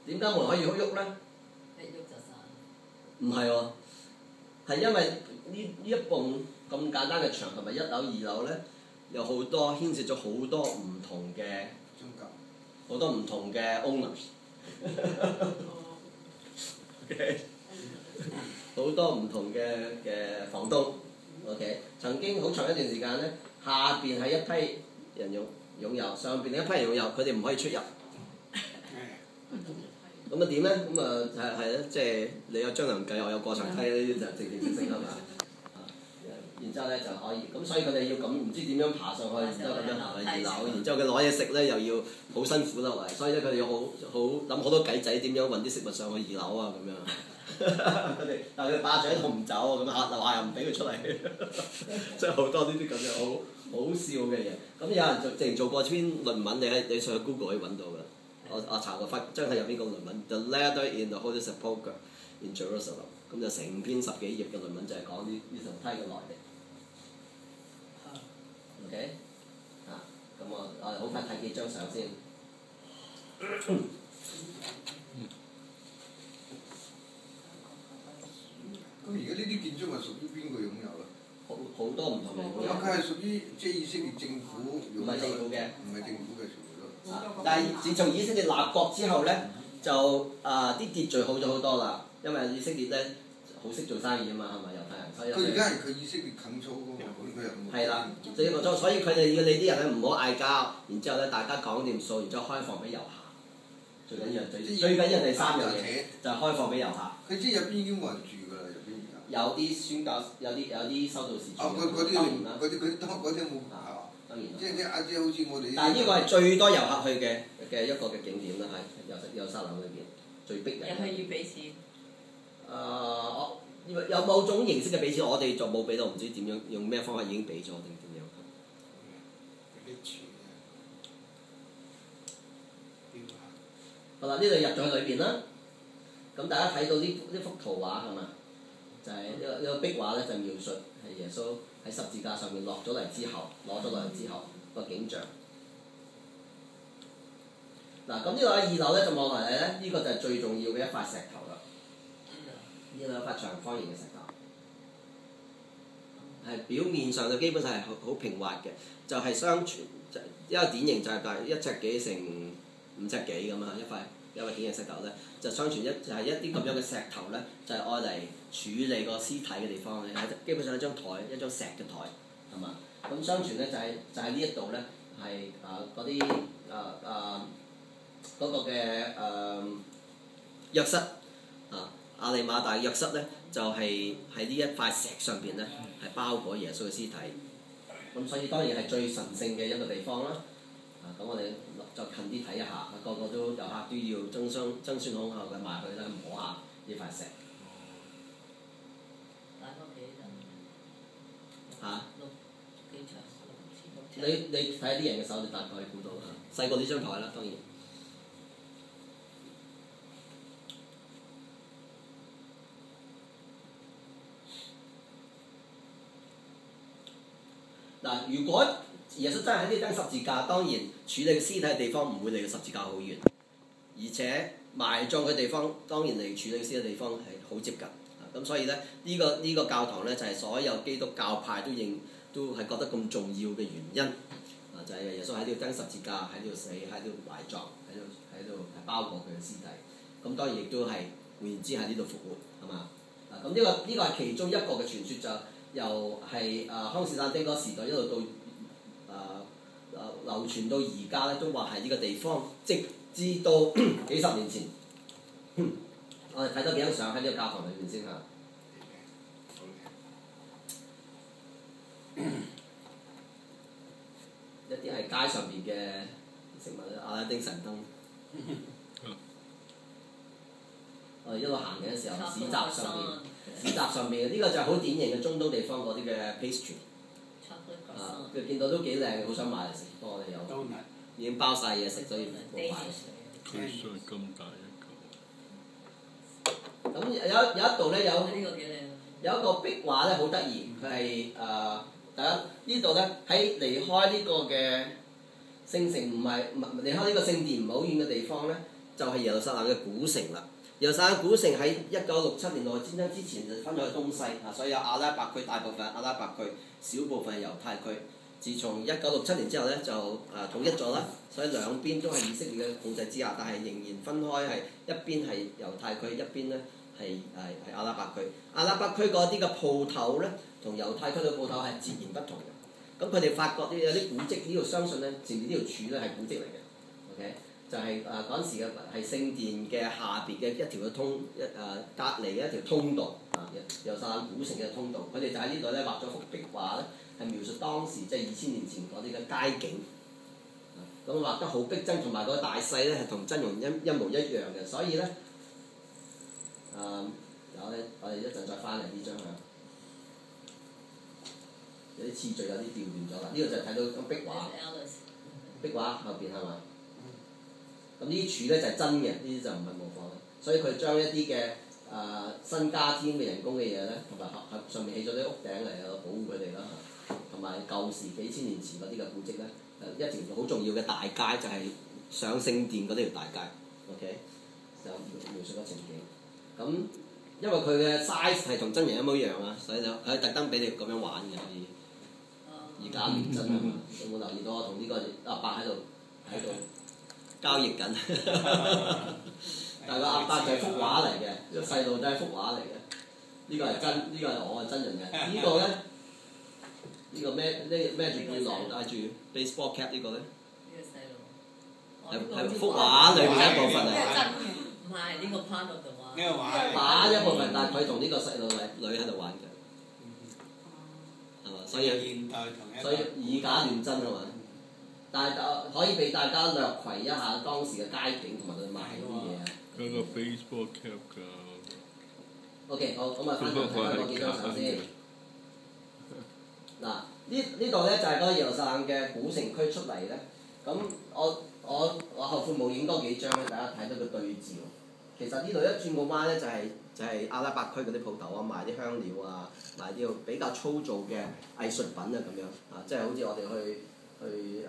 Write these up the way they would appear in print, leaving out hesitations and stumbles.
點解門可以喐咧？ 一喐就散。 唔係喎，係因為呢一棟咁簡單嘅牆同埋1樓2樓咧，有好多牽涉咗好多唔同嘅好多唔同嘅 owners。OK， 好多唔同嘅房東。OK， 曾經好長一段時間咧，下邊係一批人擁有，上邊另一批人擁有，佢哋唔可以出入。咁啊點咧？咁啊係咧，即係你有張良計，我有過牆梯，呢啲就正式係嘛？然之後咧就可以，咁所以佢哋要咁唔知點樣爬上去，然之後咁樣行去2樓，然之後佢攞嘢食咧又要好辛苦落嚟，所以咧佢哋要好諗好多計仔點樣揾啲食物上去2樓啊咁樣。佢哋但係佢霸住喺度唔走啊，咁樓下又唔俾佢出嚟，即係好多呢啲咁嘅好笑嘅嘢。咁有人直情做過篇論文，你上去 Google 可以揾到㗎。我查過真係有邊個論文 The Ladder in the Holy Sepulchre in Jerusalem， 咁就成篇10幾頁嘅論文就係講呢層梯嘅來歷。OK， 咁我好快睇幾張相先。 咁而家呢啲建築係屬於邊個擁有咧？ 好多唔同嘅擁有。 佢係屬於即係以色列政府擁有。 唔係政府嘅。 唔係政府嘅全部都。 但係自從以色列立國之後咧，就啲秩序好咗好多啦，因為以色列咧好識做生意啊嘛，係咪猶太人？所以佢而家係佢以色列近操㗎嘛，咁佢又冇。係啦，所以佢哋要你啲人咧唔好嗌交，然之後咧大家講掂數，然之後開放俾遊客。最緊要最緊要第3樣嘢就係開放俾遊客。 佢即係入邊已經冇人住㗎啦，入邊而家。 有啲宣教，有啲修道士住。 嗰啲冇當然。 即係好似我哋。 但係呢個係最多遊客去嘅一個嘅景點啦，喺耶路撒冷裏邊最逼人。 入去要俾錢。 有某種形式嘅俾錢，我哋就冇俾到，唔知點樣用咩方法已經俾咗定點樣。好啦，呢度入咗去裏邊啦。咁大家睇到呢幅圖畫係嘛？就係呢個壁畫咧，就描述係耶穌喺十字架上面落咗嚟之後，攞咗落嚟之後個景象。嗱，咁呢個喺2樓咧就望落嚟咧，呢個就係最重要嘅一塊石頭啦。呢度有一塊長方形嘅石頭，係表面上就基本上係好平滑嘅，就係相傳一個典型就係大約1尺幾乘5尺幾咁啊，一塊典型石頭咧，就相傳就係一啲咁樣嘅石頭咧，就係愛嚟處理個屍體嘅地方咧，基本上一張台，一張石嘅台，係嘛？咁相傳咧就喺呢一度咧係嗰啲嗰個嘅約瑟亞利馬大約瑟咧，就係喺呢一塊石上邊咧係包裹耶穌嘅屍體，咁所以當然係最神聖嘅一個地方啦。咁我哋就近啲睇一下，個個都遊客都要爭先恐後嘅埋去啦，摸下呢塊石。 大概幾長？ 嚇？ 幾長？ 你睇下啲人嘅手，你大概估到啦。細過呢張台啦，當然。嗱，如果耶穌真係喺呢釘十字架，當然處理屍體嘅地方唔會離個十字架好遠，而且埋葬嘅地方當然離處理屍體嘅地方係好接近。咁所以咧，呢個教堂咧就係所有基督教派都係覺得咁重要嘅原因。就係耶穌喺呢度釘十字架，喺呢度死，喺呢度埋葬，喺度係包裹佢嘅屍體。咁當然亦都係換言之喺呢度復活，係嘛？咁呢個係其中一個嘅傳說，就由係康士坦丁嗰個時代一路到流傳到而家咧，都話係呢個地方，直至到幾十年前。我哋睇多幾張相喺呢個教堂裏面先嚇。一啲係街上邊嘅食物阿拉丁神燈。我哋一路行嘅時候，市集上面呢個就係好典型嘅中東地方嗰啲嘅 pastry。佢見到都幾靚，好想買嚟食，不過我哋有已經包晒嘢食，所以冇買。 佢上咁大一嚿。 咁有一度咧有一個壁畫咧好得意，佢係大家呢度咧喺離開呢個嘅聖城，唔係離開呢個聖殿唔係好遠嘅地方咧， 就係耶路撒冷嘅古城啦。耶路撒冷古城喺1967年內戰爭之前就分咗去東西所以有阿拉伯區大部分係阿拉伯區，小部分係猶太區。自從1967年之後咧就統一咗啦，所以兩邊都係以色列嘅控制之下，但係仍然分開係一邊係猶太區，一邊咧係阿拉伯區。阿拉伯區嗰啲嘅鋪頭咧，同猶太區嘅鋪頭係截然不同嘅。咁佢哋發覺有啲古蹟，呢度相信咧，前面呢條柱咧係古蹟嚟嘅。OK， 就係嗰陣時嘅係聖殿嘅下邊嘅一條嘅隔離嘅一條通道耶路撒冷古城嘅通道。佢哋就喺呢度咧畫咗幅壁畫咧。係描述當時即係2000年前嗰啲嘅街景，咁畫得好逼真，同埋個大細咧係同真容一模一樣嘅，所以咧有咧，我哋一陣再翻嚟呢張相，有啲次序有啲調亂咗啦。呢個就睇到個壁畫，壁畫後邊係嘛？咁呢啲柱咧就係真嘅，呢啲就唔係模仿嘅，所以佢將一啲嘅新加添嘅人工嘅嘢咧，同埋上面起咗啲屋頂嚟保護佢哋啦。同埋舊時幾千年前嗰啲嘅古蹟咧，一條好重要嘅大街就係上聖殿嗰條大街 ，OK， 就描述個情景。咁因為佢嘅 size 係同真人一模一樣所以就佢特登俾你咁樣玩嘅，可以以假亂真啊嘛。有冇留意到我同呢個阿伯喺度交易緊？但係個阿伯就係幅畫嚟嘅，個細路都係幅畫嚟嘅。呢個係真，呢個係我係真人嘅。呢個咧。呢個孭住背囊戴住 baseball cap 呢個咧？係幅畫裏面一部分嚟。 唔係呢個 part 度畫。 呢個畫。 畫一部分，但係佢同呢個細路女喺度玩緊，係嘛？所以以假亂真係嘛？但係可以俾大家略攜一下當時嘅街景同埋佢賣啲嘢啊。 嗰個 baseball cap 㗎。 OK， 好，咁啊翻嚟睇嗰幾張相先。嗱，呢度咧就係嗰個耶路撒冷嘅古城區出嚟咧。咁我後悔冇影多幾張咧，大家睇到個對照。其實呢度一轉個彎咧就係阿拉伯區嗰啲鋪頭賣啲香料賣啲比較粗糙嘅藝術品咁樣即係好似我哋去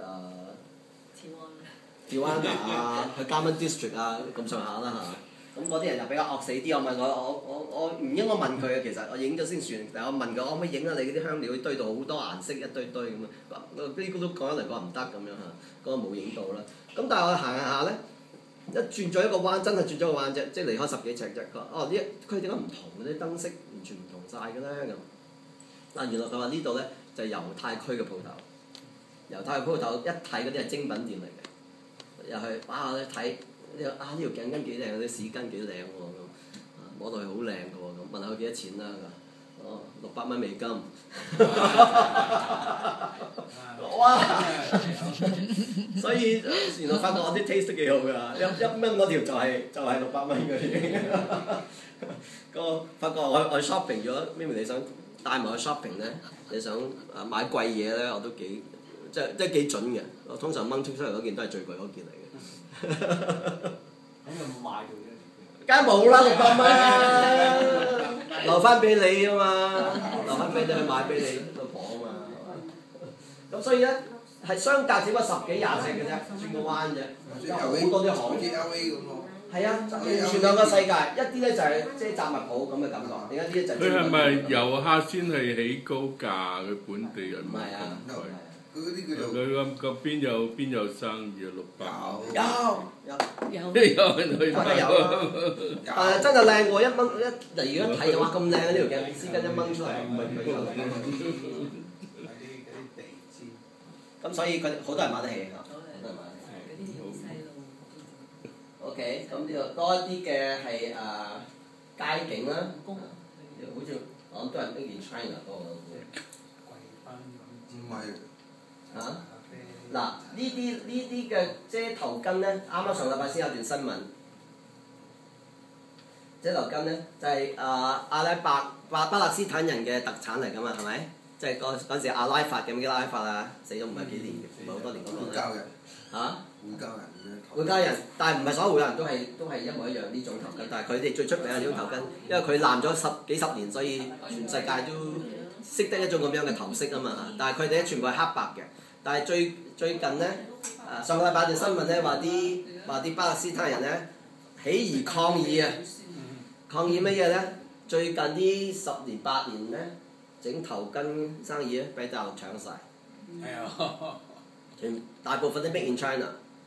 Tijuana 去 Garment District 咁上下啦咁嗰啲人就比較惡死啲，我問我唔應該問佢嘅，其實我影咗先算。但係我問佢可唔可以影下你嗰啲香料堆到好多顏色一堆咁啊？呢個都講一嚟講唔得咁樣嗰個冇影到啦。咁但係我行下咧，一轉咗一個彎，真係轉咗個彎啫，即係離開10幾尺啫。佢點解唔同嘅啲燈飾完全唔同晒嘅咧咁？原來佢話呢度咧就係猶太區嘅鋪頭，猶太鋪頭一睇嗰啲係精品店嚟嘅，又係哇你睇。呢條頸巾幾靚，啲屎巾幾靚喎咁，摸落去好靚嘅喎咁，問下佢幾多錢啦？600蚊美金。哇！所以原來發覺我啲 taste 都幾好㗎，1蚊嗰條就係600蚊嗰啲。發覺我 shopping 咗，明明你想帶埋去 shopping 咧，你想買貴嘢咧，我都幾即係幾準嘅。我通常掹出嚟嗰件都係最貴嗰件嚟嘅。 咁有冇買到啫？ 梗係冇啦，600蚊啦，留翻俾你啊嘛，留翻俾你去買俾你老婆啊嘛。咁所以咧係相隔只不過10幾20尺嘅啫，轉個彎啫，好多啲行。係啊，完全兩個世界，一啲咧就係即係雜物鋪咁嘅感覺，另一啲咧就係。 佢係咪遊客先係起高價？佢本地人唔係啊。 佢邊有生意啊？600。有人去買。 真係靚過1蚊例如一睇就話咁靚呢條頸絲巾1蚊出嚟，唔係咁所以佢好多人買得起㗎，好多人買得起。OK， 咁呢度多一啲嘅係街景啦，好似我諗都係 made in China 多嘅。 唔係。 嗱，呢啲嘅遮頭巾咧，啱啱上禮拜先有段新聞。遮頭巾咧就係阿拉伯巴勒斯坦人嘅特產嚟㗎嘛，係咪？即係嗰陣時阿拉法嘅阿拉法死咗唔係幾年，唔係好多年嗰個咧。會交人，但係唔係所有會交人都係一模一樣呢種頭巾，但係佢哋最出名係呢種頭巾，因為佢爛咗幾十年，所以全世界都識得一種咁樣嘅頭飾啊嘛。但係佢哋咧全部係黑白嘅。但係最近咧，上個禮拜段新聞咧話啲巴勒斯坦人咧起義抗議啊！抗議乜嘢咧？最近呢10年8年咧，整頭巾生意咧俾大陸搶晒。 係啊！ 大部分都 made in China。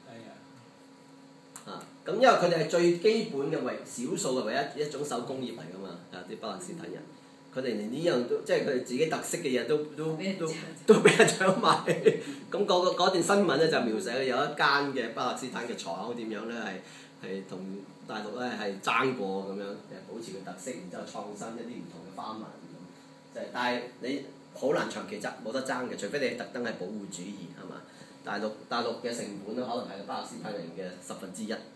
係啊！ 咁因為佢哋係最基本嘅少數嘅唯一種手工業嚟㗎嘛，啲巴勒斯坦人，佢哋連呢樣都即係佢哋自己特色嘅嘢都俾人搶埋。咁嗰段新聞咧就描寫有一間嘅巴勒斯坦嘅廠點樣咧係同大陸咧係爭過咁樣，保持佢特色，然之後創新一啲唔同嘅花紋咁。但係你好難長期冇得爭嘅，除非你特登係保護主義係嘛？大陸嘅成本咧可能係巴勒斯坦人嘅1/10。